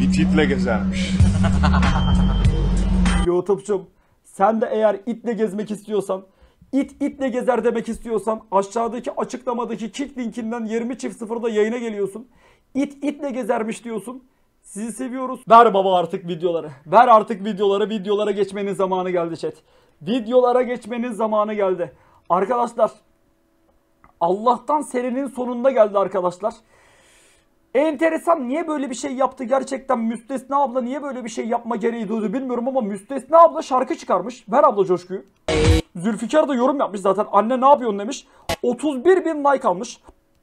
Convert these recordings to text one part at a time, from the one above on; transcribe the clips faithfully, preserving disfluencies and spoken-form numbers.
İt itle gezermiş. YouTube'cum, sen de eğer itle gezmek istiyorsan, it itle gezer demek istiyorsan aşağıdaki açıklamadaki kick linkinden yirmi çift sıfırda yayına geliyorsun. İt itle gezermiş diyorsun. Sizi seviyoruz. Ver baba artık videoları. Ver artık videoları. Videolara geçmenin zamanı geldi chat. Videolara geçmenin zamanı geldi. Arkadaşlar, Allah'tan serinin sonunda geldi arkadaşlar. Enteresan, niye böyle bir şey yaptı gerçekten Müstesna abla, niye böyle bir şey yapma gereği duydu bilmiyorum ama Müstesna abla şarkı çıkarmış. Ver abla coşkuyu. Zülfikar da yorum yapmış zaten, anne ne yapıyorsun demiş. otuz bir bin like almış.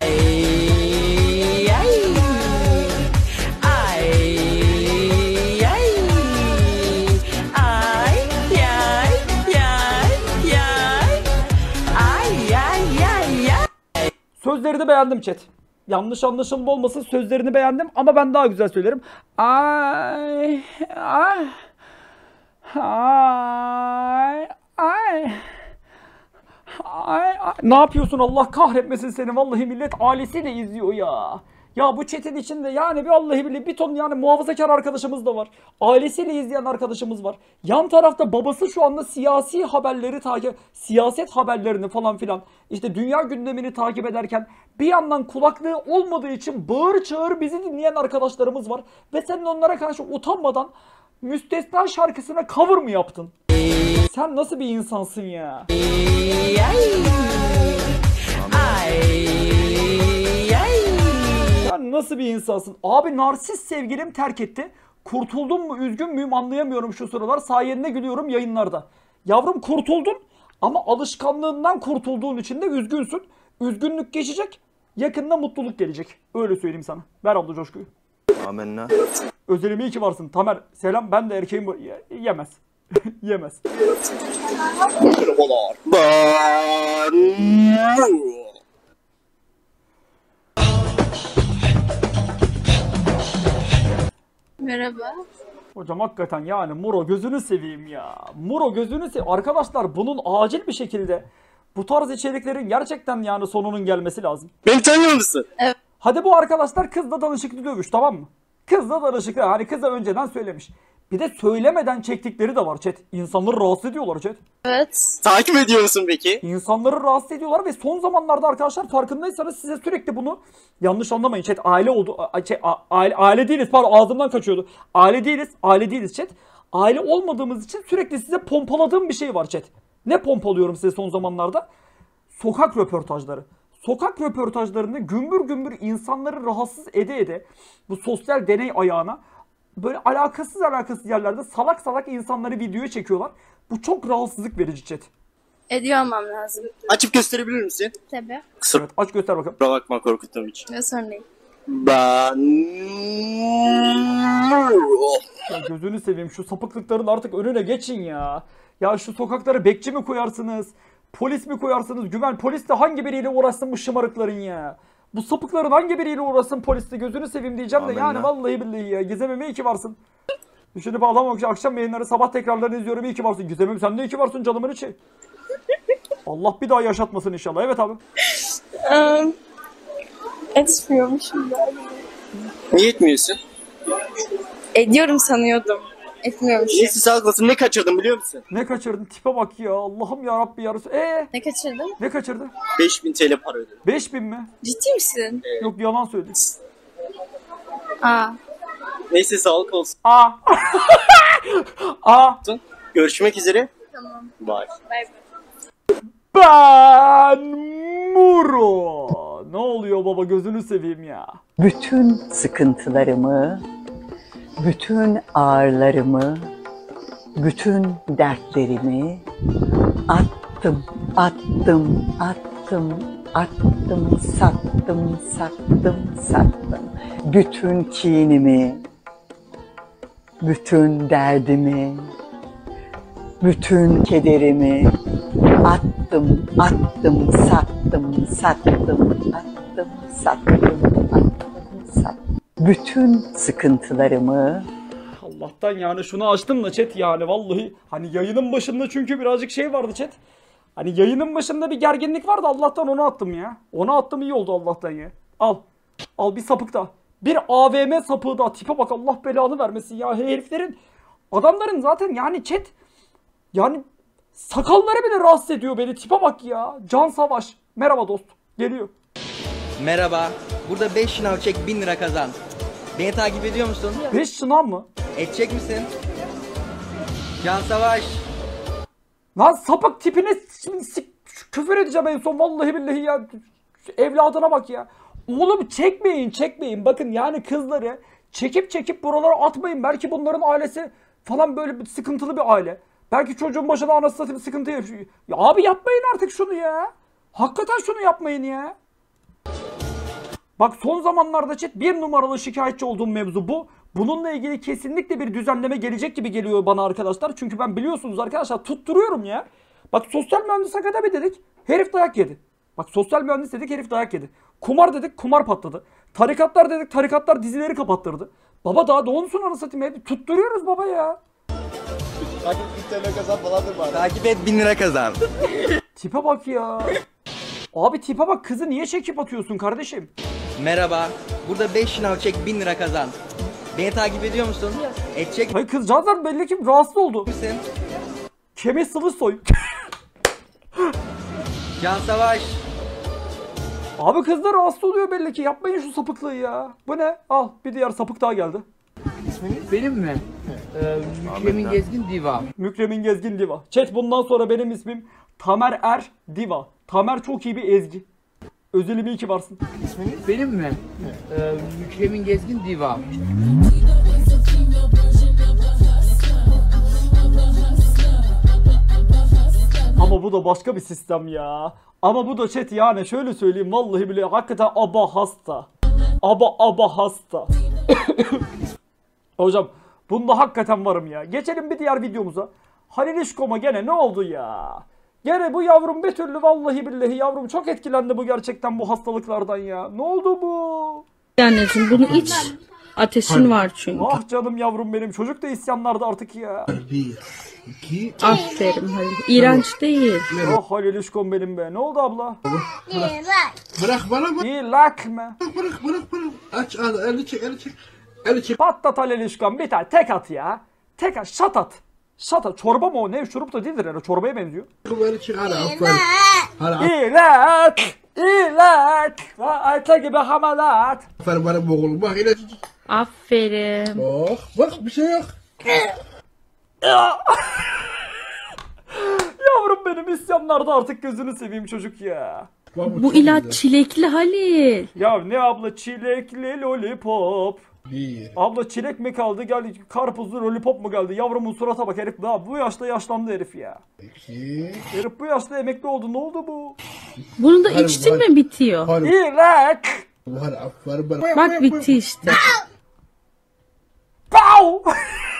Sözlerini beğendim chat. Yanlış anlaşılma olmasın, sözlerini beğendim ama ben daha güzel söylerim. Ay, ay, ay, ay, ay, ay. Ne yapıyorsun, Allah kahretmesin seni, vallahi millet ailesiyle izliyor ya. Ya bu chat'in içinde yani bir vallahi billahi bir ton yani muhafazakar arkadaşımız da var. Ailesiyle izleyen arkadaşımız var. Yan tarafta babası şu anda siyasi haberleri takip, siyaset haberlerini falan filan, işte dünya gündemini takip ederken bir yandan kulaklığı olmadığı için bağır çağır bizi dinleyen arkadaşlarımız var. Ve sen onlara karşı utanmadan Müstesna şarkısına cover mı yaptın? Sen nasıl bir insansın ya? Sen nasıl bir insansın? Abi narsist sevgilim terk etti. Kurtuldum mu, üzgün müyüm anlayamıyorum şu sıralar. Sayende gülüyorum yayınlarda. Yavrum kurtuldun ama alışkanlığından kurtulduğun için de üzgünsün. Üzgünlük geçecek. Yakında mutluluk gelecek. Öyle söyleyeyim sana. Ver abla coşkuyu. Amenna. Özelim iyi ki varsın. Tamer selam, ben de erkeğim bu. Ye- yemez. Yemez. Merhaba. Hocam hakikaten yani Muro gözünü seveyim ya. Muro gözünü seveyim. Arkadaşlar bunun acil bir şekilde bu tarz içeriklerin gerçekten yani sonunun gelmesi lazım. Beni tanıyor musun? Evet. Hadi bu arkadaşlar kızla danışıklı dövüş, tamam mı? Kızla danışıklı, hani kıza önceden söylemiş. Bir de söylemeden çektikleri de var chat. İnsanları rahatsız ediyorlar chat. Evet. Takip ediyor musun peki? İnsanları rahatsız ediyorlar ve son zamanlarda arkadaşlar farkındaysanız size sürekli bunu, yanlış anlamayın chat, aile oldu, a- şey, a- aile, aile değiliz, pardon ağzımdan kaçıyordu. Aile değiliz, aile değiliz chat. Aile olmadığımız için sürekli size pompaladığım bir şey var chat. Ne pompalıyorum size son zamanlarda? Sokak röportajları. Sokak röportajlarında gümbür gümbür insanları rahatsız ede ede bu sosyal deney ayağına böyle alakasız alakasız yerlerde salak salak insanları videoya çekiyorlar. Bu çok rahatsızlık verici chat. Ediyor olmam lazım. Açıp gösterebilir misin? Tabii. Kusura Evet, aç göster bakalım. bakma korkuttuğum için. Ne sorun değil. Ben... Ya gözünü seveyim, şu sapıklıkların artık önüne geçin ya. Ya şu sokaklara bekçi mi koyarsınız? Polis mi koyarsınız? Güven polis de hangi biriyle uğraşsın bu şımarıkların ya? Bu sapıkların hangi biriyle uğraşsın polis de, gözünü seveyim diyeceğim de Amin yani ya. vallahi billahi ya. Gizem'im iyi ki varsın. Düşünüp ağlamamak için akşam yayınları, sabah tekrarlarını izliyorum, iyi ki varsın. Gizem'im sen de iyi ki varsın canımın içi. Allah bir daha yaşatmasın inşallah. Evet abi. Um, etmiyormuşum galiba. Niye etmiyorsun? Ediyorum sanıyordum. Etmiyormuşum. Neyse sağlık olsun, ne kaçırdım biliyor musun? Ne kaçırdın? Tipe bak ya. Allah'ım ya Rabbi ya Resul. Ee, Ne kaçırdın? ne kaçırdı? beş bin T L para ödedim. beş bin mi? Ciddi misin? Yok yalan söyledi. Aa. Neyse sağlık olsun. Aa. Aa. Görüşmek üzere. Tamam. Bye. Bay bay. Ben Muro. Ne oluyor baba, gözünü seveyim ya. Bütün sıkıntılarımı, bütün ağrılarımı, bütün dertlerimi attım, attım, attım, attım, sattım, sattım, sattım. Bütün kinimi, bütün derdimi, bütün kederimi attım, attım, sattım, sattım, attım, sattım, attım, sattım. Bütün sıkıntılarımı, Allah'tan yani şunu açtım da chat, yani vallahi hani yayının başında çünkü birazcık şey vardı chat. Hani yayının başında bir gerginlik vardı, Allah'tan onu attım ya. Onu attım, iyi oldu Allah'tan ya. Al. Al bir sapık daha. Bir A V M sapığı da, tipe bak Allah belanı vermesin ya. Heriflerin, adamların zaten yani chat, yani sakalları bile rahatsız ediyor beni. Tipe bak ya. Can Savaş. Merhaba dost. Geliyor. Merhaba. Burada beş şınav çek bin lira kazan. Beni takip ediyor musun? beş şınav mı? Edecek misin? Can Savaş. Lan sapık tipine şimdi sik- küfür edeceğim en son. Vallahi billahi ya. Evladına bak ya. Oğlum çekmeyin çekmeyin. Bakın yani kızları çekip çekip buralara atmayın. Belki bunların ailesi falan böyle bir sıkıntılı bir aile. Belki çocuğun başına anası satayım sıkıntı yaşıyor. Ya abi yapmayın artık şunu ya. Hakikaten şunu yapmayın ya. Bak son zamanlarda chat bir numaralı şikayetçi olduğum mevzu bu. Bununla ilgili kesinlikle bir düzenleme gelecek gibi geliyor bana arkadaşlar. Çünkü ben biliyorsunuz arkadaşlar tutturuyorum ya. Bak sosyal mühendis akademi dedik. Herif dayak yedi. Bak sosyal mühendis dedik herif dayak yedi. Kumar dedik kumar patladı. Tarikatlar dedik tarikatlar dizileri kapattırdı. Baba daha doğumsun anasını satayım. Hep tutturuyoruz baba ya. Takip bin T L kazan falandır bari. Takip et bin lira kazan. Tipe bak ya. Abi tipe bak, kızı niye çekip atıyorsun kardeşim? Merhaba. Burada beş şınav çek bin lira kazan. Beni takip ediyor musun? Edecek Hayır kızcağızlar belli ki rahatsız oldu. misin? Kemik sıvı soy. Can Savaş. Abi kızlar rahatsız oluyor belli ki. Yapmayın şu sapıklığı ya. Bu ne? Al bir diğer sapık daha geldi. Benim mi? Ee, Mükremin Gezgin Diva. Mükremin Gezgin Diva. Chat bundan sonra benim ismim Tamer Er Diva. Tamer çok iyi bir ezgi. Özelim iyi ki varsın. Benim mi? Ee, Mükremin Gezgin Diva. Ama bu da başka bir sistem ya. Ama bu da chat yani şöyle söyleyeyim vallahi bile hakikaten aba hasta. Aba aba hasta. Hocam bunda hakikaten varım ya. Geçelim bir diğer videomuza. Halil İşkom'a gene ne oldu ya? Gene bu yavrum bir türlü vallahi billahi yavrum çok etkilendi bu gerçekten bu hastalıklardan ya. Ne oldu bu? Anneciğim bunu iç. Ateşin var çünkü. Ah canım yavrum benim. Çocuk da isyanlarda artık ya. Aferin Halil. İğrenç değil. Ah Halil İşkom benim be. Ne oldu abla? Bırak bana bak. İlak mı? Bırak bırak bırak. Aç al elini çek elini çek. Elini çek. Patlat Halil İşkom bir tane tek at ya. Tek at şat at. Şat at. Çorba mı o? Ne? Şurup da değildir herhalde. Çorbaya benziyor. Elini çek hadi aferin. Hadi İlak. İlak. Ayta gibi hamalat. aferin bana boğul. Bak yine. Aferin. Oh bak bir şey yok. Yavrum benim isyanlarda artık gözünü seveyim çocuk ya. Bak, Bu ilaç çilekli Halil. Ya ne abla çilekli lollipop. Bir. Abla çilek mi kaldı gel karpuzlu lollipop mu geldi? Yavrumun surata bak herif daha bu yaşta yaşlandı herif ya. İki. Herif bu yaşta emekli oldu ne oldu bu? Bunu da Hadi, içtin hadi. mi bitiyor. Hadi. İlak. Hadi aferin bana. Bak bitti işte. Pow!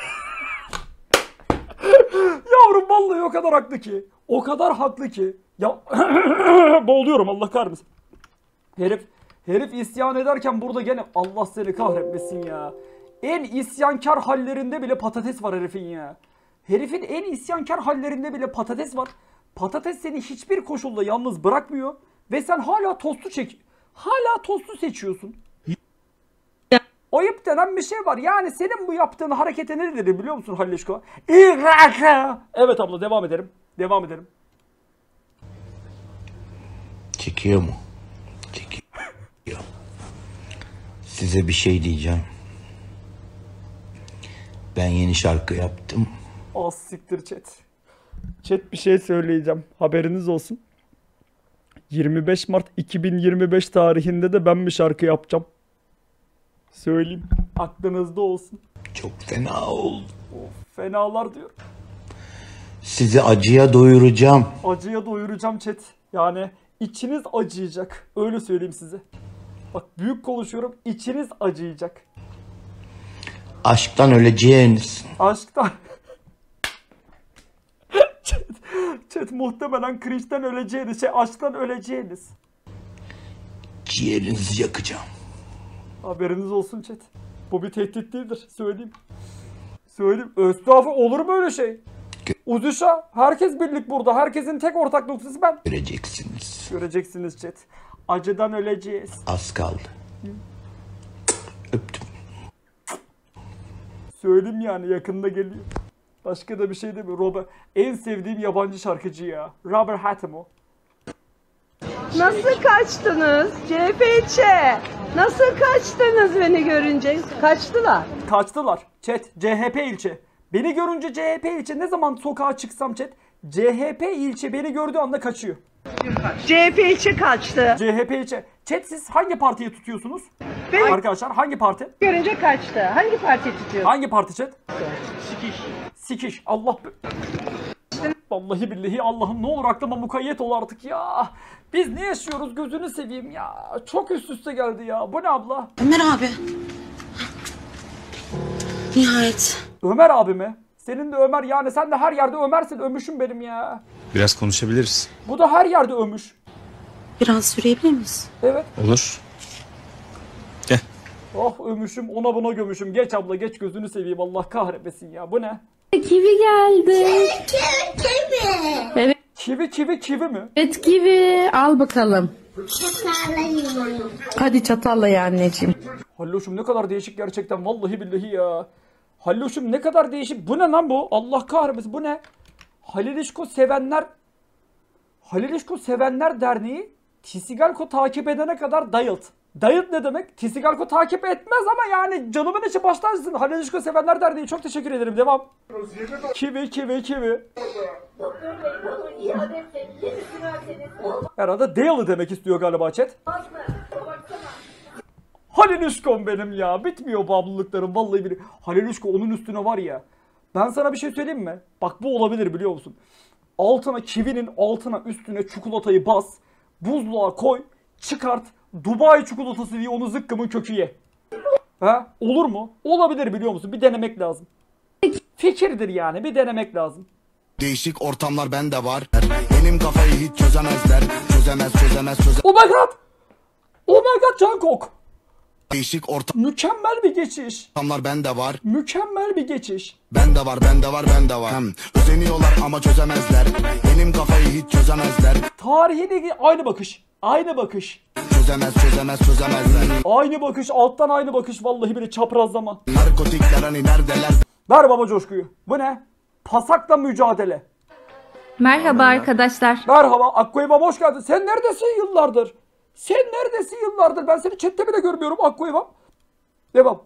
Yavrum vallahi o kadar haklı ki. O kadar haklı ki. Ya boğuluyorum Allah kahretmesin. Herif herif isyan ederken burada gene Allah seni kahretmesin ya. En isyankar hallerinde bile patates var herifin ya. Herifin en isyankar hallerinde bile patates var. Patates seni hiçbir koşulda yalnız bırakmıyor ve sen hala tostu çek. Hala tostu seçiyorsun. Ayıp denen bir şey var. Yani senin bu yaptığın harekete ne dedi biliyor musun Halleşko? İraka. Evet abla devam ederim. Devam ederim. Çekiyor mu? Çekiyor. Size bir şey diyeceğim. Ben yeni şarkı yaptım. Az siktir chat. Chat bir şey söyleyeceğim. Haberiniz olsun. yirmi beş Mart iki bin yirmi beş tarihinde de ben bir şarkı yapacağım. Söyleyeyim. Aklınızda olsun. Çok fena oldu. Of, fenalar diyor. Sizi acıya doyuracağım. Acıya doyuracağım chat. Yani içiniz acıyacak. Öyle söyleyeyim size. Bak büyük konuşuyorum. İçiniz acıyacak. Aşktan öleceğiniz. Aşktan. chat, chat muhtemelen cringe'den öleceğiniz. Şey aşktan öleceğiniz. Ciğerinizi yakacağım. Haberiniz olsun chat. Bu bir tehdit değildir. Söyleyeyim. Söyleyeyim. Estağfurullah olur mu öyle şey? Uzuşa. Herkes birlik burada. Herkesin tek ortak noktası ben. Göreceksiniz. Göreceksiniz chat. Acıdan öleceğiz. Az kaldı. Söyleyeyim yani yakında geliyor. Başka da bir şey değil mi? Robert, en sevdiğim yabancı şarkıcı ya. Robert Hattem o. Nasıl kaçtınız? C H P ilçe. Nasıl kaçtınız beni görünce? Kaçtılar. Kaçtılar. Chat, C H P ilçe. Beni görünce C H P ilçe, ne zaman sokağa çıksam chat, C H P ilçe beni gördüğü anda kaçıyor. C H P ilçe kaçtı. C H P ilçe. Chat, siz hangi partiyi tutuyorsunuz? Beni Arkadaşlar hangi parti? görünce kaçtı. Hangi parti tutuyorsun? Hangi parti chat? Sikiş. Sikiş. Allah be. Vallahi billahi Allah'ım, ne olur aklıma mukayyet ol artık ya. Biz ne yaşıyoruz gözünü seveyim ya. Çok üst üste geldi ya. Bu ne abla? Ömer abi. Nihayet. Ömer abi mi? Senin de Ömer, yani sen de her yerde Ömer'sin, ömüşüm benim ya. Biraz konuşabiliriz. Bu da her yerde ömüş. Biraz sürebilir miyiz? Evet. Olur. Gel. Oh ömüşüm, ona buna gömüşüm. Geç abla geç, gözünü seveyim, Allah kahretmesin ya. Bu ne? Kivi geldi. Evet. Kivi kivi kivi mi? Evet kivi. Al bakalım. Hadi çatalla ya anneciğim. Halloşum ne kadar değişik gerçekten, vallahi billahi ya. Halloşum ne kadar değişik. Bu ne lan bu? Allah kahretmesin, bu ne? Halilişko sevenler Halilişko Sevenler Derneği Tisigalko takip edene kadar dayılt. Dayılt ne demek? Tisigalko takip etmez ama yani canımın içi başlarsın. Halilişko Sevenler Derneği, çok teşekkür ederim. Devam. Kivi kivi kivi. Herhalde Dale'ı demek istiyor galiba chat. Halilişkom benim ya. Bitmiyor bağımlılıklarım vallahi billahi. Halilişko onun üstüne var ya. Ben sana bir şey söyleyeyim mi? Bak bu olabilir, biliyor musun? Altına, kivinin altına üstüne çikolatayı bas. Buzluğa koy. Çıkart. Dubai çikolatası diye onu zıkkımın kökü ye. Ha? Olur mu? Olabilir, biliyor musun? Bir denemek lazım. Fikirdir yani. Bir denemek lazım. Değişik ortamlar bende var. Benim kafayı hiç çözemezler. Çözemez çözemez çözemez. Oh my god! Oh my god Jungkook! Değişik ortam. Mükemmel bir geçiş. Ortamlar bende var. Mükemmel bir geçiş. Bende var, bende var, bende var. Hem özeniyorlar ama çözemezler. Benim kafayı hiç çözemezler. Tarihine aynı bakış. Aynı bakış. Çözemez, çözemez, çözemezler. Aynı bakış, alttan aynı bakış, vallahi bile çaprazlama. Narkotikler hani neredeler? Ver baba coşkuyu. Bu ne? Pasakla mücadele. Merhaba arkadaşlar. Merhaba Akkoyma, hoş geldin. Sen neredesin yıllardır? Sen neredesin yıllardır? Ben seni chatte bile görmüyorum Akkoyma. Devam.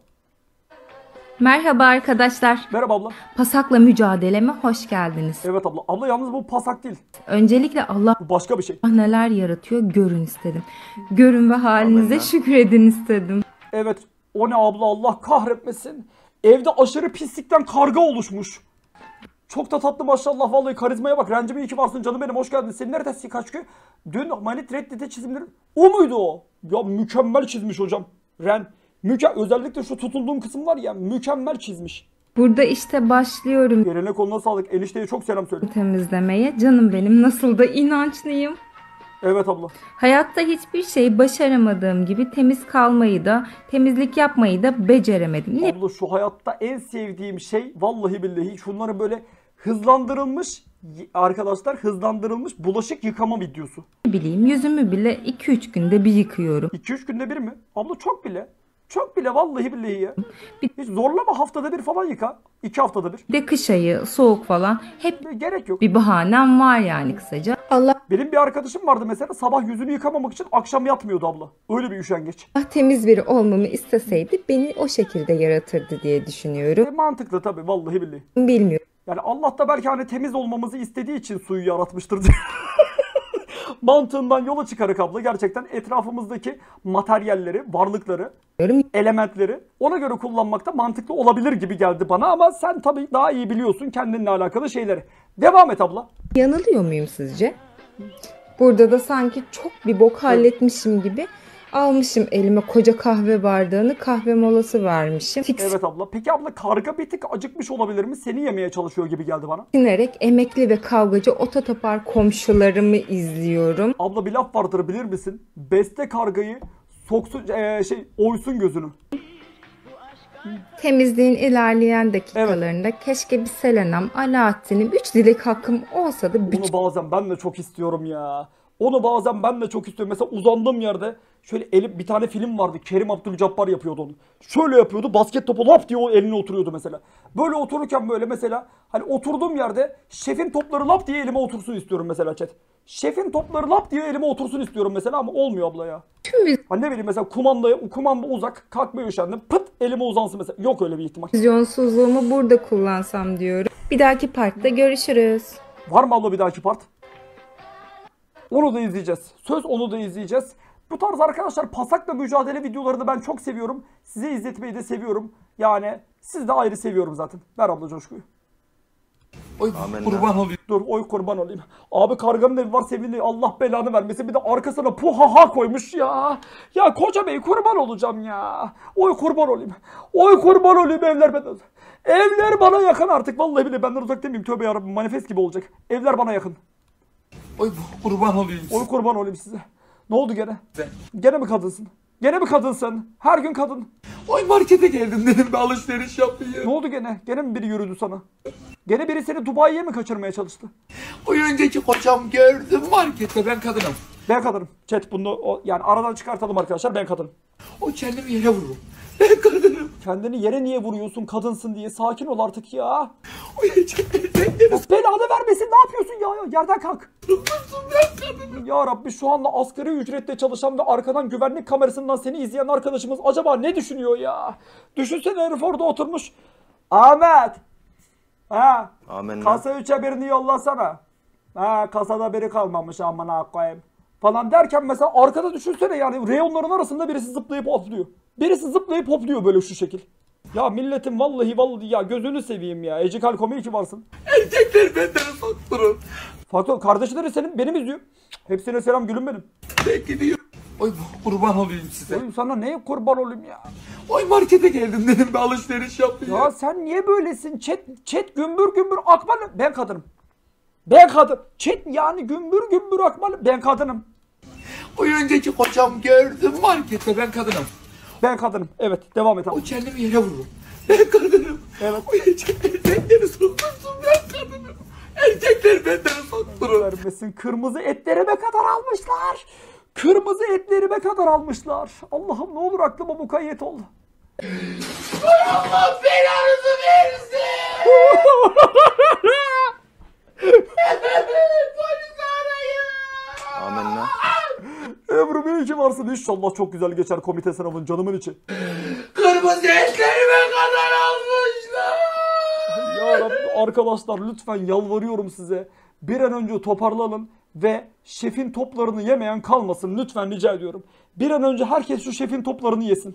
Merhaba arkadaşlar. Merhaba abla. Pasakla mücadeleme hoş geldiniz. Evet abla. Abla yalnız bu pasak değil. Öncelikle Allah bu başka bir şey. Neler yaratıyor görün istedim. Görün ve halinize şükredin istedim. Evet. O ne abla, Allah kahretmesin. Evde aşırı pislikten karga oluşmuş. Çok da tatlı maşallah, vallahi karizmaya bak. Rencime iyi ki varsın canım benim, hoş geldin. Senin neredesin kaç gün? Dün Manit Reddit'e çizimleri. O muydu o? Ya mükemmel çizmiş hocam. Ren. Müke özellikle şu tutulduğum kısım var ya, mükemmel çizmiş. Burada işte başlıyorum. Yerine koluna sağlık. Enişteye çok selam söyle. Temizlemeye. Canım benim, nasıl da inançlıyım. Evet abla. Hayatta hiçbir şey başaramadığım gibi temiz kalmayı da, temizlik yapmayı da beceremedim. Ne? Abla şu hayatta en sevdiğim şey vallahi billahi şunların böyle hızlandırılmış, arkadaşlar hızlandırılmış bulaşık yıkama videosu. Ne bileyim, yüzümü bile iki üç günde bir yıkıyorum. iki üç günde bir mi? Abla çok bile. Çok bile vallahi billahi ya. Hiç zorlama, haftada bir falan yıka. iki haftada bir. Bir de kış ayı, soğuk falan. Hep gerek yok. Bir bahanem var yani kısaca. Allah Benim bir arkadaşım vardı mesela, sabah yüzünü yıkamamak için akşam yatmıyordu abla. Öyle bir üşengeç. temiz biri olmamı isteseydi beni o şekilde yaratırdı diye düşünüyorum. E, mantıklı tabii vallahi billahi. Bilmiyorum. Yani Allah da belki hani temiz olmamızı istediği için suyu yaratmıştır diye. Mantığından yola çıkarak abla gerçekten etrafımızdaki materyalleri, varlıkları, elementleri ona göre kullanmakta mantıklı olabilir gibi geldi bana, ama sen tabii daha iyi biliyorsun kendinle alakalı şeyleri. Devam et abla. Yanılıyor muyum sizce? Burada da sanki çok bir bok halletmişim gibi almışım elime koca kahve bardağını, kahve molası vermişim. Evet abla. Peki abla karga bir tık acıkmış olabilir mi? Seni yemeye çalışıyor gibi geldi bana. Sinerek emekli ve kavgacı ototopar komşularımı izliyorum. Abla bir laf vardır bilir misin? Beste kargayı soksun ee, şey oysun gözünü. Temizliğin ilerleyen dakikalarında evet. Keşke bir Selena'm, Alaaddin'im, üç dilek hakkım olsa da... Bunu bazen ben de çok istiyorum ya. Onu bazen ben de çok istiyorum. Mesela uzandığım yerde şöyle elim, bir tane film vardı. Kerim Abdülcabbar yapıyordu onu. Şöyle yapıyordu. Basket topu lap diye o eline oturuyordu mesela. Böyle otururken böyle mesela hani oturduğum yerde şefin topları lap diye elime otursun istiyorum mesela chat. Şefin topları lap diye elime otursun istiyorum mesela ama olmuyor abla ya. Hani ne bileyim mesela kumanda, kumanda uzak, kalkmaya üşendim. Pıt elime uzansın mesela. Yok öyle bir ihtimal. Vizyonsuzluğumu burada kullansam diyorum. Bir dahaki parkta görüşürüz. Var mı abla bir dahaki part? Onu da izleyeceğiz. Söz onu da izleyeceğiz. Bu tarz arkadaşlar pasakla mücadele videolarını ben çok seviyorum. Size izletmeyi de seviyorum. Yani siz de ayrı seviyorum zaten. Ver abla coşkuyu. Oy kurban olayım. Dur oy kurban olayım. Abi karganın evi var sevindi. Allah belanı vermesin. Bir de arkasına puhaha koymuş ya. Ya koca bey kurban olacağım ya. Oy kurban olayım. Oy kurban olayım evler benden. Evler bana yakın artık. Vallahi bile benden uzak demeyeyim. Tövbe yarabbim manifest gibi olacak. Evler bana yakın. Oy kurban olayım. Oy kurban olayım size. Ne oldu gene? Ben. Gene mi kadınsın? Gene mi kadınsın? Her gün kadın. Oy markete geldim dedim bir alışveriş yapayım. Ne oldu gene? Gene mi biri yürüdü sana? Gene biri seni Dubai'ye mi kaçırmaya çalıştı? O önceki kocam gördüm markette ben kadınım. Ben kadınım. Chat bunu o, yani aradan çıkartalım arkadaşlar ben kadınım. O kendimi yere vururum. Ben kadınım. Kendini yere niye vuruyorsun kadınsın diye sakin ol artık ya. O yiyecek belanı vermesin ne yapıyorsun ya, ya yerden kalk. Ya Rabbi şu anda asgari ücretle çalışan ve arkadan güvenlik kamerasından seni izleyen arkadaşımız acaba ne düşünüyor ya? Düşünsene herif orada oturmuş. Ahmet. Ha. Amenna. Kasa üçe birini yollasana. Ha kasada biri kalmamış amına koyayım. Falan derken mesela arkada düşünsene yani reyonların arasında birisi zıplayıp hopluyor. Birisi zıplayıp hopluyor böyle şu şekil. Ya milletin vallahi vallahi ya gözünü seveyim ya. Ecikal komik ki varsın. Erkekler benden faktörüm. Faktör kardeşleri senin benim izliyor. Hepsine selam gülüm benim. Ben gidiyorum. Oy kurban olayım size. Oy sana neye kurban olayım ya? Oy markete geldim dedim bir alışveriş yapayım. Ya sen niye böylesin? Chat, chat gümbür gümbür akmalı. Ben kadınım. Ben kadın. Chat yani gümbür gümbür akmalı. Ben kadınım. O önceki kocam gördüm markette ben kadınım. Ben kadınım. Evet devam et abi. O kendimi yere vururum. Ben kadınım. Evet. O yiyecek erkekleri soktursun ben kadınım. Erkekler benden faktörüm. Vermesin. Kırmızı etlerime kadar almışlar. Kırmızı etlerime kadar almışlar. Allah'ım ne olur aklıma mukayyet ol. Allah belanızı versin. Polisi arayın. Amenna. Emre iyi ki varsın. İnşallah çok güzel geçer komite sınavın canımın içi. Kırmızı etlerime kadar almışlar. Ya Rabbi arkadaşlar lütfen yalvarıyorum size. Bir an önce toparlanın ve şefin toplarını yemeyen kalmasın. Lütfen rica ediyorum. Bir an önce herkes şu şefin toplarını yesin.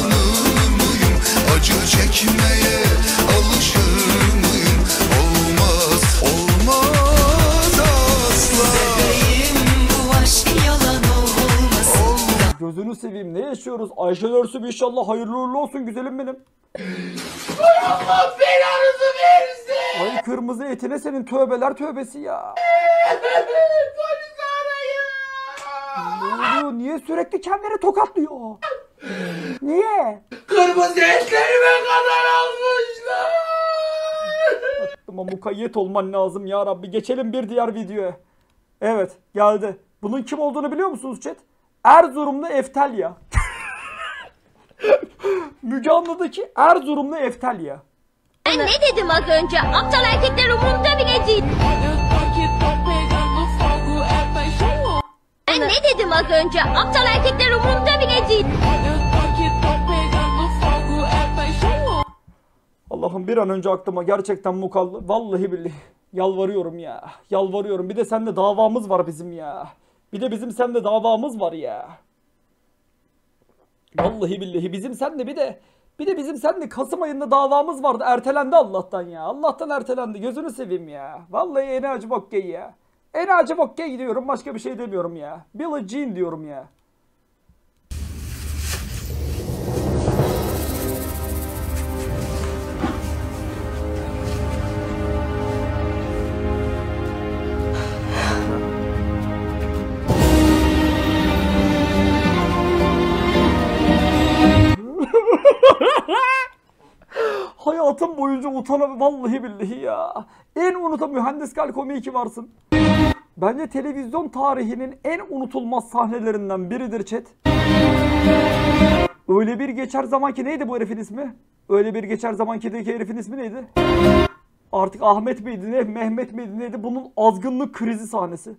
Acı çekmeye alışır mıyım? Olmaz, olmaz asla. Bebeğim bu aşk yalan olmasın. Gözünü seveyim ne yaşıyoruz? Ayşe Örsüm inşallah hayırlı uğurlu olsun güzelim benim. Allah belanızı versin. Ay kırmızı etine senin tövbeler tövbesi ya. Polisi arayın. Ne oluyor? Niye sürekli kendini tokatlıyor? Niye? Kırmızı etlerime kadar almışlar. Aklıma mukayyet olman lazım ya Rabbi. Geçelim bir diğer videoya. Evet geldi. Bunun kim olduğunu biliyor musunuz chat? Erzurumlu Eftelya. Müge Anlı'daki Erzurumlu Eftelya. Ben ne dedim az önce? Aptal erkekler umurumda bile değil. Ben ne dedim az önce? Aptal erkekler umurumda bile değil. Allah'ım bir an önce aklıma gerçekten mukallı. Vallahi billahi yalvarıyorum ya. Yalvarıyorum. Bir de seninle davamız var bizim ya. Bir de bizim seninle davamız var ya. Vallahi billahi bizim seninle bir de bir de bizim seninle Kasım ayında davamız vardı. Ertelendi Allah'tan ya. Allah'tan ertelendi. Gözünü seveyim ya. Vallahi en acı bok gay ya. En acı bok gay diyorum. Başka bir şey demiyorum ya. Billie Jean diyorum ya. Hayatım boyunca utana vallahi billahi ya. En unuta mühendis kal komiği ki varsın. Bence televizyon tarihinin en unutulmaz sahnelerinden biridir chat. Öyle bir geçer zamanki neydi bu herifin ismi? Öyle bir geçer zamankideki herifin ismi neydi? Artık Ahmet miydi ne, Mehmet miydi neydi? Bunun azgınlık krizi sahnesi.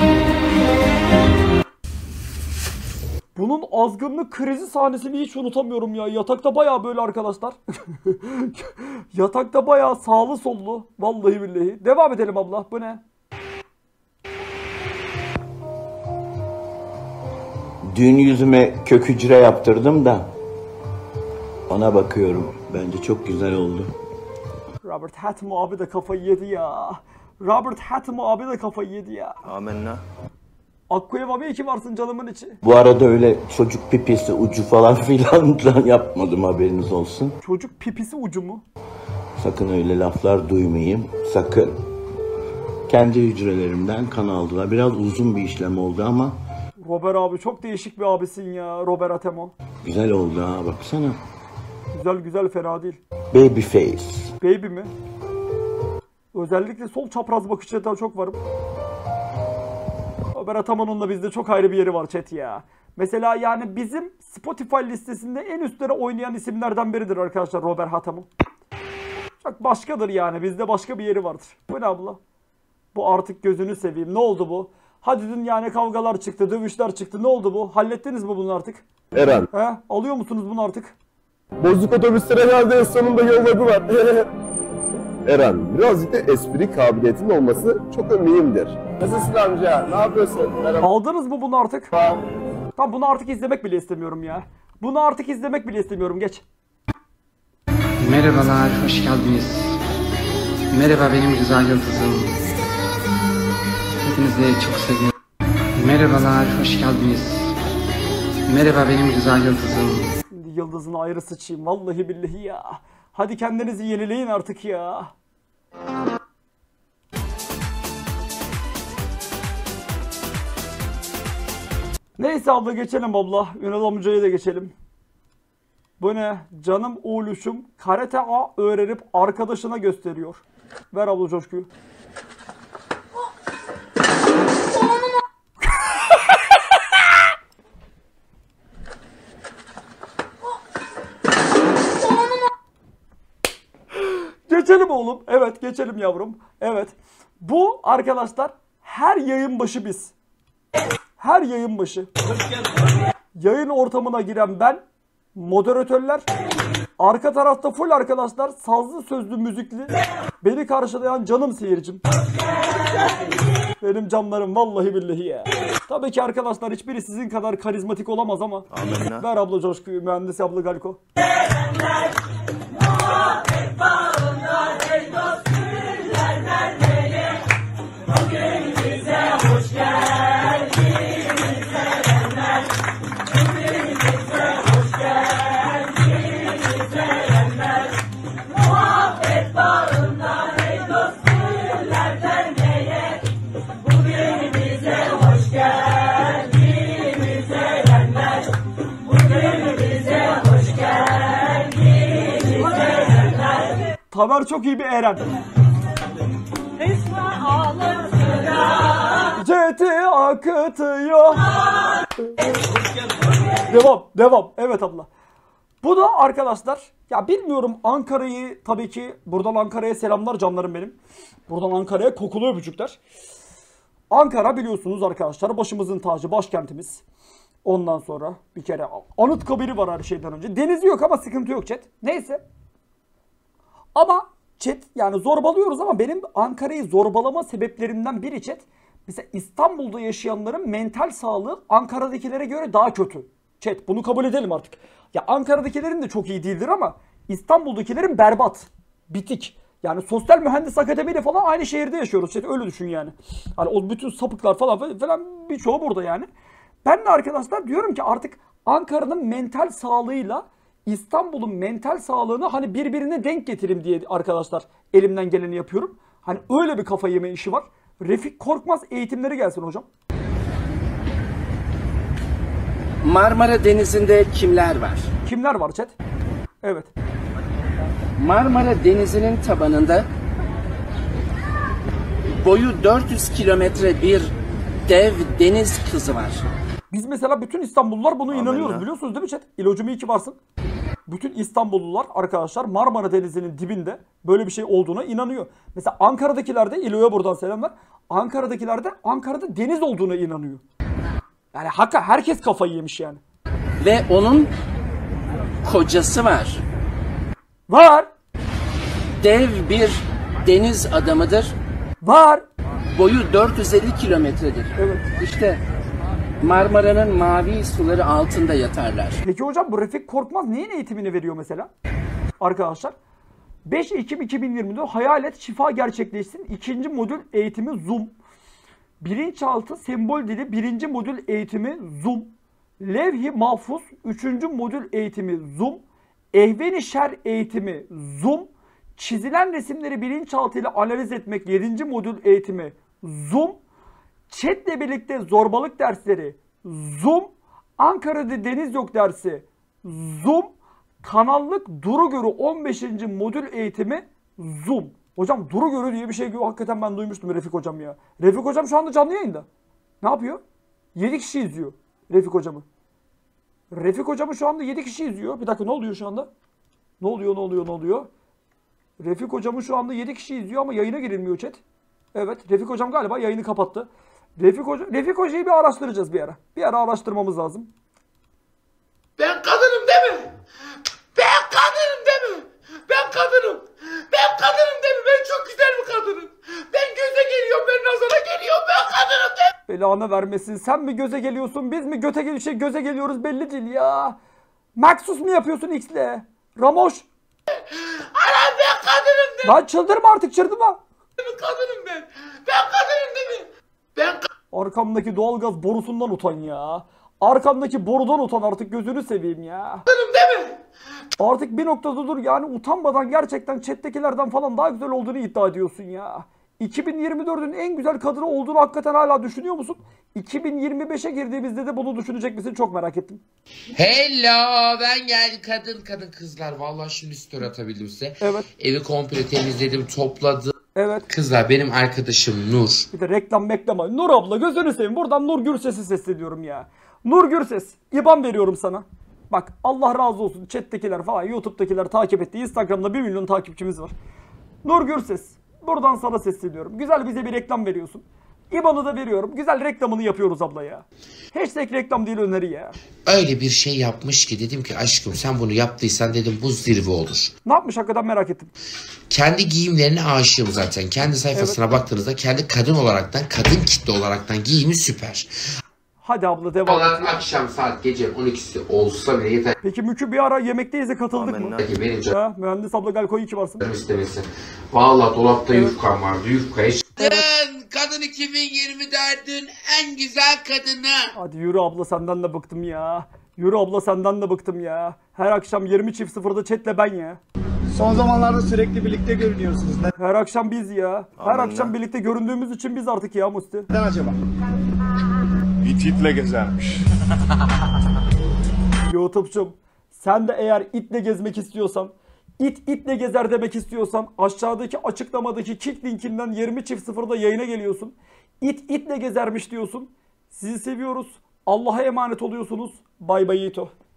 Bunun azgınlık krizi sahnesini hiç unutamıyorum ya. Yatakta bayağı böyle arkadaşlar. Yatakta bayağı sağlı sollu. Vallahi billahi. Devam edelim abla. Bu ne? Dün yüzüme kök hücre yaptırdım da ona bakıyorum. Bence çok güzel oldu. Robert Hattem abi de kafayı yedi ya. Robert Hattem abi de kafayı yedi ya. Amenna. Akkueva abi iki varsın canımın içi. Bu arada öyle çocuk pipisi ucu falan filan da yapmadım, haberiniz olsun. Çocuk pipisi ucu mu? Sakın öyle laflar duymayayım. Sakın. Kendi hücrelerimden kan aldılar. Biraz uzun bir işlem oldu ama. Robert abi çok değişik bir abisin ya. Robert Hattem. Güzel oldu ha, baksana. Güzel güzel, fena değil. Baby face. Baby mi? Özellikle sol çapraz bakışta çok varım. Robert Hattem'ın da bizde çok ayrı bir yeri var chat ya. Mesela yani bizim Spotify listesinde en üstlere oynayan isimlerden biridir arkadaşlar Robert Hattem. Çok başkadır yani, bizde başka bir yeri vardır. Bu ne abla? Bu artık gözünü seveyim. Ne oldu bu? Hadi dün yani kavgalar çıktı, dövüşler çıktı. Ne oldu bu? Hallettiniz mi bunu artık? Eren. He? Alıyor musunuz bunu artık? Bozuk otobüsler herhalde sonunda yolladılar. Eren, birazcık da espri kabiliyetinin olması çok mühimdir. Nasılsın amca? Ne yapıyorsun? Merhaba. Aldınız mı bunu artık? Tamam, bunu artık izlemek bile istemiyorum ya. Bunu artık izlemek bile istemiyorum. Geç. Merhabalar, hoş geldiniz. Merhaba, benim Rıza Yıldız'ım. Hepinizi çok seviyorum. Merhabalar, hoş geldiniz. Merhaba, benim Rıza Yıldız'ım. Şimdi Yıldız'ını ayrı sıçayım. Vallahi billahi ya. Hadi kendinizi yenileyin artık ya. Neyse abla, geçelim abla. Ünal amcaya da geçelim. Bu ne? Canım oğluşum karate A öğrenip arkadaşına gösteriyor. Ver abla coşkuyu. Geçelim oğlum. Evet, geçelim yavrum. Evet. Bu arkadaşlar her yayın başı biz. Her yayın başı. Yayın ortamına giren ben, moderatörler, arka tarafta full arkadaşlar sazlı sözlü müzikli, beni karşılayan canım seyircim. Benim canlarım vallahi billahi ya. Tabii ki arkadaşlar hiçbiri sizin kadar karizmatik olamaz ama. Amenna. Ver abla coşkuyu, mühendis abla Galko. Tamer çok iyi bir Eren. Ceti akıtıyor. Devam, devam. Evet abla. Bu da arkadaşlar, ya bilmiyorum, Ankara'yı tabii ki, buradan Ankara'ya selamlar canlarım benim. Buradan Ankara'ya kokulu öpücükler. Ankara biliyorsunuz arkadaşlar başımızın tacı, başkentimiz. Ondan sonra bir kere Anıtkabir'i var her şeyden önce. Denizi yok ama sıkıntı yok chat. Neyse. Ama chat yani zorbalıyoruz ama benim Ankara'yı zorbalama sebeplerinden biri chat. Mesela İstanbul'da yaşayanların mental sağlığı Ankara'dakilere göre daha kötü. Chat bunu kabul edelim artık. Ya Ankara'dakilerin de çok iyi değildir ama İstanbul'dakilerin berbat. Bitik. Yani sosyal mühendis akademiyle falan aynı şehirde yaşıyoruz chat, öyle düşün yani. Hani o bütün sapıklar falan falan birçoğu burada yani. Ben de arkadaşlar diyorum ki artık Ankara'nın mental sağlığıyla İstanbul'un mental sağlığını hani birbirine denk getireyim diye arkadaşlar elimden geleni yapıyorum. Hani öyle bir kafa yeme işi var. Refik Korkmaz eğitimleri gelsin hocam. Marmara Denizi'nde kimler var? Kimler var chat? Evet. Marmara Denizi'nin tabanında boyu dört yüz kilometre bir dev deniz kızı var. Biz mesela bütün İstanbullular buna Amenna. inanıyoruz, biliyorsunuz değil mi chat? İlocum iyi ki varsın. Bütün İstanbullular arkadaşlar Marmara Denizi'nin dibinde böyle bir şey olduğuna inanıyor. Mesela Ankara'dakiler de, İlo'ya buradan selamlar. Ankara'dakiler de Ankara'da deniz olduğuna inanıyor. Yani hakka herkes kafayı yemiş yani. Ve onun kocası var. Var. Dev bir deniz adamıdır. Var. Boyu dört yüz elli kilometredir. Evet. İşte Marmara'nın mavi suları altında yatarlar. Peki hocam bu Refik Korkmaz neyin eğitimini veriyor mesela? Arkadaşlar beş Ekim iki bin yirmi dört Hayalet Şifa Gerçekleşsin ikinci modül eğitimi Zoom. Bilinçaltı Sembol Dili birinci modül eğitimi Zoom. Levh-i Mahfuz üçüncü modül eğitimi Zoom. Ehven-i Şer eğitimi Zoom. Çizilen resimleri bilinçaltı ile analiz etmek yedinci modül eğitimi Zoom. Chat'le birlikte zorbalık dersleri Zoom. Ankara'da deniz yok dersi Zoom. Kanallık Duru Görü on beşinci modül eğitimi Zoom. Hocam Duru Görü diye bir şey hakikaten ben duymuştum Refik hocam ya. Refik hocam şu anda canlı yayında. Ne yapıyor? yedi kişi izliyor Refik hocamı. Refik hocamı şu anda yedi kişi izliyor. Bir dakika, ne oluyor şu anda? Ne oluyor ne oluyor ne oluyor? Refik hocamı şu anda yedi kişi izliyor ama yayına girilmiyor chat. Evet, Refik hocam galiba yayını kapattı. Refik hoca, Refik hocayı bir araştıracağız bir ara. Bir ara araştırmamız lazım. Ben kadınım değil mi? Ben kadınım değil mi? Ben kadınım. Ben kadınım değil mi? Ben çok güzel bir kadınım. Ben göze geliyorum, ben nazara geliyorum. Ben kadınım değil mi? Belanı vermesin. Sen mi göze geliyorsun, biz mi göte gel şey göze geliyoruz belli değil ya. Maxus mu yapıyorsun X'le? Ramoş. Anam ben kadınım değil mi? Lan çıldırma artık, çıldırma. Kadınım ben. Ben kadınım değil mi? Ben Arkamdaki doğalgaz borusundan utan ya. Arkamdaki borudan utan artık, gözünü seveyim ya. kadınım değil mi? Artık bir noktada dur yani, utanmadan gerçekten chat'tekilerden falan daha güzel olduğunu iddia ediyorsun ya. iki bin yirmi dördün en güzel kadını olduğunu hakikaten hala düşünüyor musun? iki bin yirmi beşe girdiğimizde de bunu düşünecek misin? Çok merak ettim. Hello, ben geldim kadın kadın kızlar. Vallahi şimdi story atabildim size. Evet. Evi komple temizledim, topladım. Evet. Kızlar, benim arkadaşım Nur. Bir de reklam meklama. Nur abla gözünü seveyim. Buradan Nur Gürses'i sesleniyorum ya. Nur Gürses. İban veriyorum sana. Bak Allah razı olsun. Chat'tekiler falan, YouTube'dakiler takip etti. Instagram'da bir milyon takipçimiz var. Nur Gürses. Buradan sana sesleniyorum. Güzel bize bir reklam veriyorsun. İban'ı da veriyorum. Güzel reklamını yapıyoruz abla ya. Hashtag reklam değil öneri ya. Öyle bir şey yapmış ki dedim ki aşkım sen bunu yaptıysan dedim bu zirve olur. Ne yapmış hakikaten merak ettim. Kendi giyimlerine aşığım zaten. Kendi sayfasına evet. baktığınızda kendi kadın olaraktan, kadın kitle olaraktan giyimi süper. Hadi abla devam Vallahi et. akşam saat gece on ikisi olsa bile yeter. Peki Mükü bir ara yemekteyiz de katıldık Amen. mı? Peki benim canım. Ha, mühendis abla gel koy, iki varsın. İstemesin. Vallahi dolapta evet. yufkam vardı. Yufkayı. Evet. Kadın iki bin yirmi dördün en güzel kadını. Hadi yürü abla, senden de bıktım ya. Yürü abla, senden de bıktım ya. Her akşam yirmi çift sıfırda chatle ben ya. Son zamanlarda sürekli birlikte görünüyorsunuz. Her akşam biz ya. Her Amin akşam ya. birlikte göründüğümüz için biz artık ya Musti. Neden acaba? İt itle gezermiş. YouTube'cum, sen de eğer itle gezmek istiyorsan, it itle gezer demek istiyorsan aşağıdaki açıklamadaki kick linkinden yirmi çift sıfırda yayına geliyorsun. İt itle gezermiş diyorsun. Sizi seviyoruz. Allah'a emanet oluyorsunuz. Bay bay Yito.